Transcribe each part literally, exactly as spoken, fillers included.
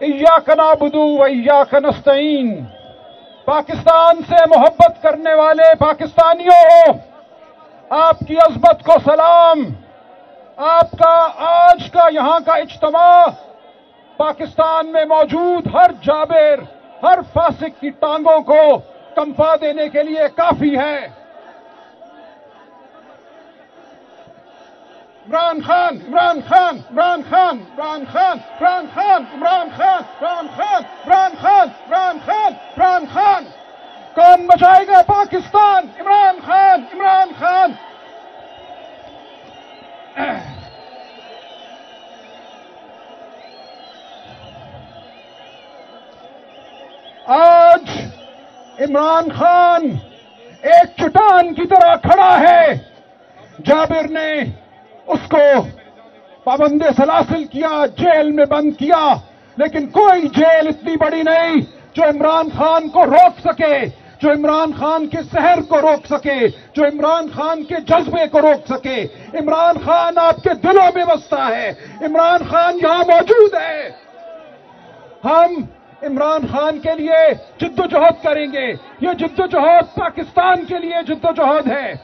इय्याक नअबुदु व इय्याक नस्तईन। पाकिस्तान से मोहब्बत करने वाले पाकिस्तानियों, आपकी अजमत को सलाम। आपका आज का यहाँ का इज्तिमा पाकिस्तान में मौजूद हर जाबिर, हर फासिक की टांगों को कंपा देने के लिए काफी है। इमरान खान, इमरान खान, इमरान खान, इमरान खान, इमरान खान, इमरान खान, इमरान खान, इमरान खान, इमरान खान, इमरान खान। कौन बचाएगा पाकिस्तान? इमरान खान, इमरान खान। आज इमरान खान एक चट्टान की तरह खड़ा है। जाबिर ने उसको पाबंदे सलासिल किया, जेल में बंद किया, लेकिन कोई जेल इतनी बड़ी नहीं जो इमरान खान को रोक सके, जो इमरान खान के सहर को रोक सके, जो इमरान खान के जज्बे को रोक सके। इमरान खान आपके दिलों में बसता है। इमरान खान यहां मौजूद है। हम इमरान खान के लिए जिद्दोजहद करेंगे। ये जिद्दोजहद पाकिस्तान के लिए जिद्दोजहद है।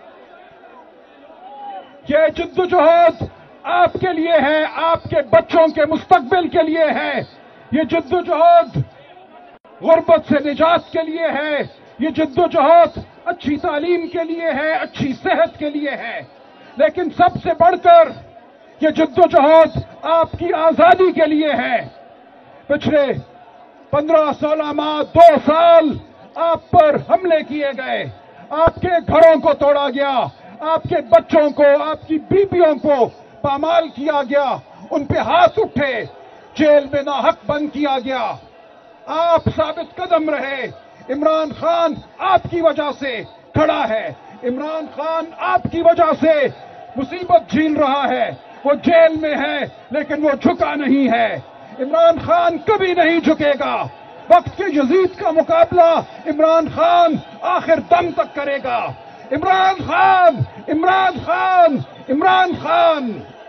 ये जिद्दोजहद आपके लिए है, आपके बच्चों के मुस्तकबिल के लिए है। ये जिद्दोजहद गुर्बत से निजात के लिए है। ये जिद्दोजहद अच्छी तालीम के लिए है, अच्छी सेहत के लिए है। लेकिन सबसे बढ़कर ये जिद्दोजहद आपकी आजादी के लिए है। पिछले पंद्रह सोलह माह, दो साल आप पर हमले किए गए, आपके घरों को तोड़ा गया, आपके बच्चों को, आपकी बीबियों को पामाल किया गया, उन पे हाथ उठे, जेल में नाहक बंद किया गया। आप साबित कदम रहे। इमरान खान आपकी वजह से खड़ा है। इमरान खान आपकी वजह से मुसीबत झेल रहा है। वो जेल में है लेकिन वो झुका नहीं है। इमरान खान कभी नहीं झुकेगा। वक्त के यजीद का मुकाबला इमरान खान आखिर दम तक करेगा। इमरान खान, इमरान खान, इमरान खान।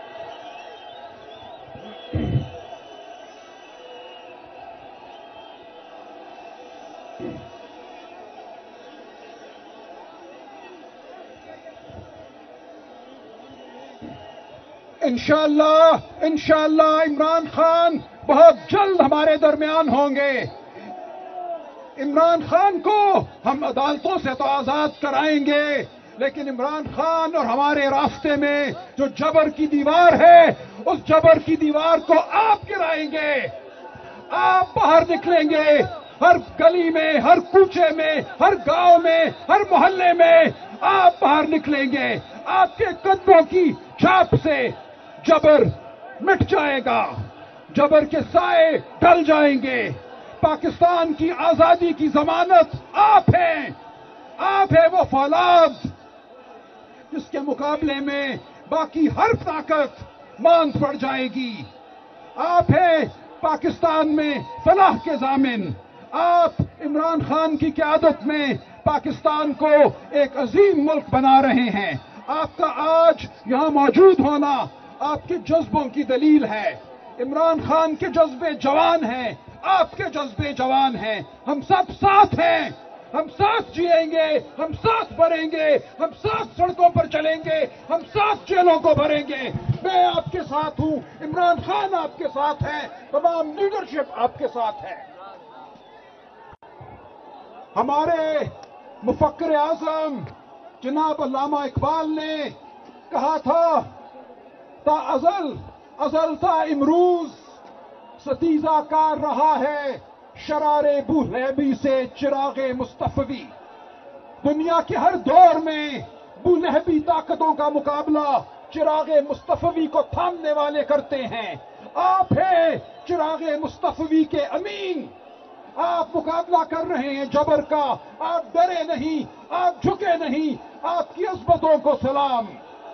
इंशाअल्लाह, इंशाअल्लाह इमरान खान बहुत जल्द हमारे दरमियान होंगे। इमरान खान को हम अदालतों से तो आजाद कराएंगे, लेकिन इमरान खान और हमारे रास्ते में जो जबर की दीवार है, उस जबर की दीवार को आप गिराएंगे। आप बाहर निकलेंगे, हर गली में, हर कूचे में, हर गांव में, हर मोहल्ले में आप बाहर निकलेंगे। आपके कदमों की छाप से जबर मिट जाएगा, जबर के साए ढल जाएंगे। पाकिस्तान की आजादी की जमानत आप हैं। आप है वो फौलाद जिसके मुकाबले में बाकी हर ताकत मांद पड़ जाएगी। आप है पाकिस्तान में फलाह के जामिन। आप इमरान खान की क़यादत में पाकिस्तान को एक अजीम मुल्क बना रहे हैं। आपका आज यहां मौजूद होना आपके जज्बों की दलील है। इमरान खान के जज्बे जवान हैं, आपके जज्बे जवान हैं। हम सब साथ हैं, हम साथ जिएंगे, हम साथ बढ़ेंगे, हम साथ सड़कों पर चलेंगे, हम साथ जेलों को भरेंगे। मैं आपके साथ हूं, इमरान खान आपके साथ है, तमाम लीडरशिप आपके साथ है। हमारे मुफक्किर आज़म जनाब अल्लामा इकबाल ने कहा था, ता अजल अजल था इमरूज सतीजा कार रहा है शरारे बुलहबी से चिरागे मुस्तफवी। दुनिया के हर दौर में बुलहबी ताकतों का मुकाबला चिरागे मुस्तफवी को थामने वाले करते हैं। आप हैं चिरागे मुस्तफवी के अमीन। आप मुकाबला कर रहे हैं जबर का। आप डरे नहीं, आप झुके नहीं। आपकी अज़मतों को सलाम।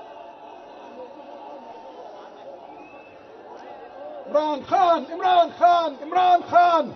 इमरान खान, इमरान खान, इमरान खान।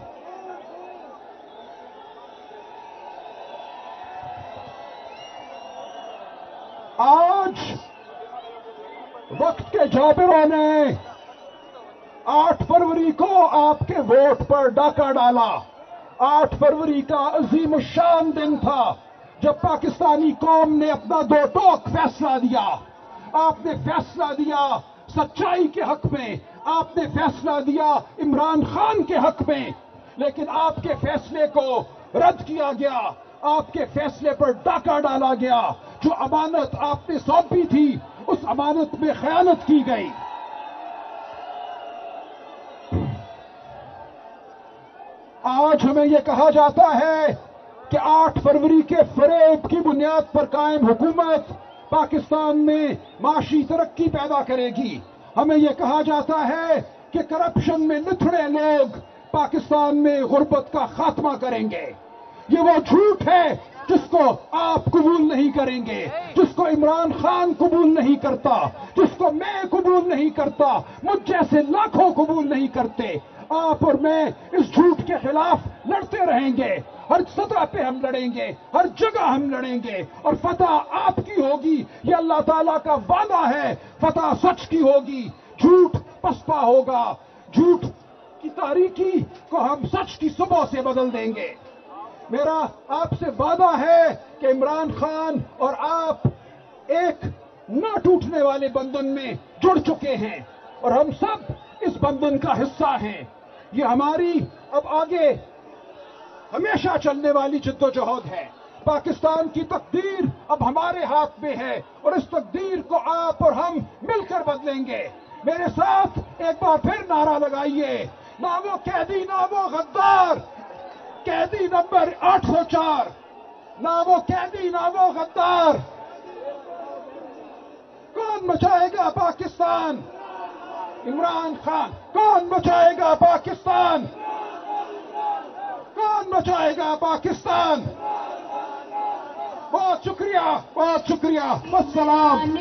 आज वक्त के जाबिरों ने आठ फरवरी को आपके वोट पर डाका डाला। आठ फरवरी का अजीम शान दिन था जब पाकिस्तानी कौम ने अपना दो टोक फैसला दिया। आपने फैसला दिया सच्चाई के हक में, आपने फैसला दिया इमरान खान के हक में, लेकिन आपके फैसले को रद्द किया गया, आपके फैसले पर डाका डाला गया। जो अमानत आपने सौंपी थी उस अमानत में खयानत की गई। आज हमें यह कहा जाता है कि आठ फरवरी के फरेब की बुनियाद पर कायम हुकूमत पाकिस्तान में माशी तरक्की पैदा करेगी। हमें यह कहा जाता है कि करप्शन में निथड़े लोग पाकिस्तान में गुर्बत का खात्मा करेंगे। ये वो झूठ है जिसको आप कबूल नहीं करेंगे, जिसको इमरान खान कबूल नहीं करता, जिसको मैं कबूल नहीं करता, मुझ जैसे लाखों कबूल नहीं करते। आप और मैं इस झूठ के खिलाफ लड़ते रहेंगे। हर सतह पे हम लड़ेंगे, हर जगह हम लड़ेंगे और फतह आपकी होगी। ये अल्लाह ताला का वादा है, फतह सच की होगी, झूठ पसपा होगा। झूठ की तारीकी को हम सच की सुबह से बदल देंगे। मेरा आपसे वादा है कि इमरान खान और आप एक न टूटने वाले बंधन में जुड़ चुके हैं और हम सब इस बंधन का हिस्सा हैं। ये हमारी अब आगे हमेशा चलने वाली जिद्दोजहद है। पाकिस्तान की तकदीर अब हमारे हाथ में है और इस तकदीर को आप और हम मिलकर बदलेंगे। मेरे साथ एक बार फिर नारा लगाइए, ना वो कैदी ना वो गद्दार, कैदी नंबर आठ सौ चार, ना वो कैदी ना वो गद्दार। कौन बचाएगा पाकिस्तान? इमरान खान। कौन बचाएगा पाकिस्तान? कौन बचाएगा पाकिस्तान? बहुत शुक्रिया, बहुत शुक्रिया। अस्सलाम।